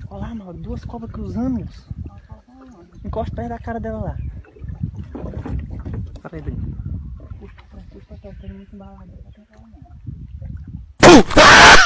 Olha lá, mano, duas cobras cruzando, moço. Encosta perto da cara dela lá. Para aí, Bruno. Puxa pra cá, tá muito embalado.